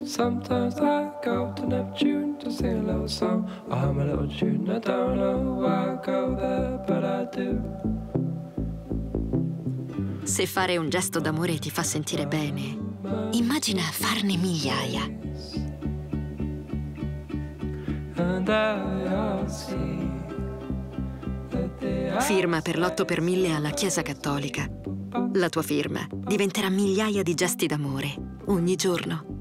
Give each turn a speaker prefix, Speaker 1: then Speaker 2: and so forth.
Speaker 1: Sometimes I go to Neptune to sing a little song. I hum a little tune. I don't know why I go there, but I do.
Speaker 2: Se fare un gesto d'amore ti fa sentire bene, immagina farne migliaia. Firma per l'8 per 1000 alla Chiesa Cattolica. La tua firma diventerà migliaia di gesti d'amore ogni giorno.